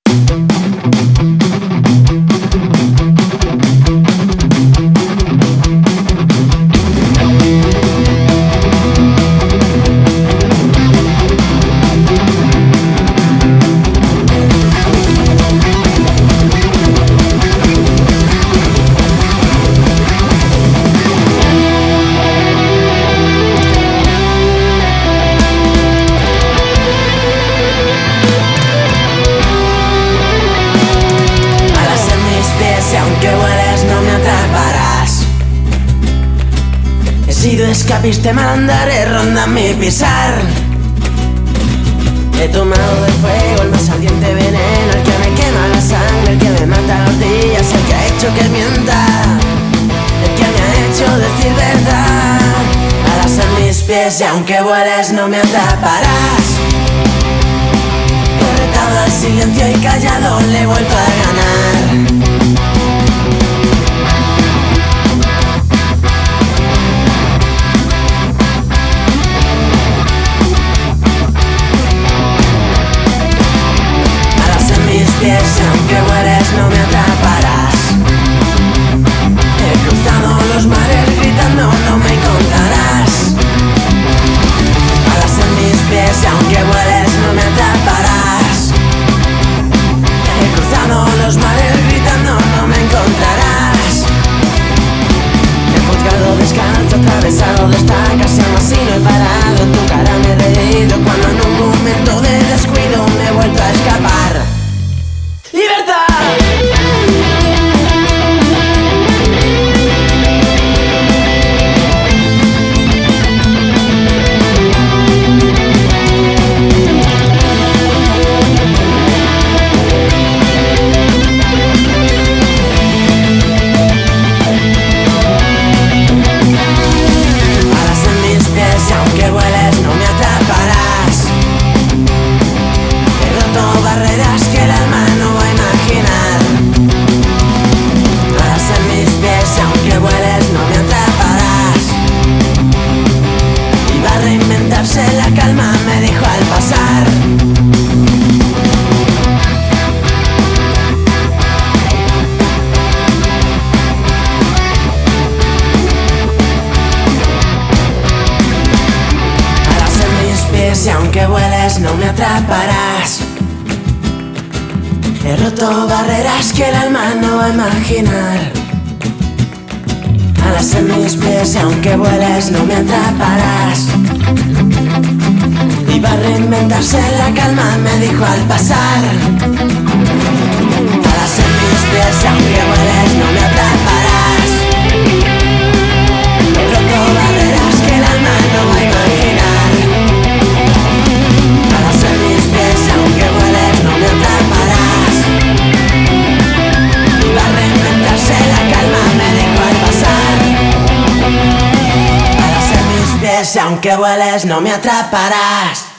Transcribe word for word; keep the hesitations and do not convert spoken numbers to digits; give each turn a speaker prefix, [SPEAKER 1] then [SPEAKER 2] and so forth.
[SPEAKER 1] He sido escapiste, malandares rondan mi pisar. He tomado del fuego el más ardiente veneno, el que me quema la sangre, el que me mata los días, el que ha hecho que mienta, el que me ha hecho decir verdad. Alas en mis pies y aunque vueles no me atraparás. He retado al silencio y callado le he vuelto a ganar. Aunque vueles no me atraparás. He cruzado los mares gritando no me encontrarás. Alas en mis pies y aunque vueles no me atraparás. He cruzado los mares gritando no me encontrarás. He juzgado descalzo, atravesado destacas y aún así no he parado. En tu cara me he reído cuando en un momento de descuido me he vuelto a escapar. La calma me dijo al pasar. Alas en mis pies y aunque vueles no me atraparás. He roto barreras que el alma no va a imaginar. Alas en mis pies y aunque vueles no me atraparás. Iba a reinventarse la calma, me dijo al pasar. Alas en mis pies, aunque vueles no me atraparás. He roto barreras que el alma no va a imaginar. Alas en mis pies, aunque vueles no me atraparás. Iba a reinventarse la calma, me dijo al pasar. Alas en mis pies, aunque vueles no me atraparás.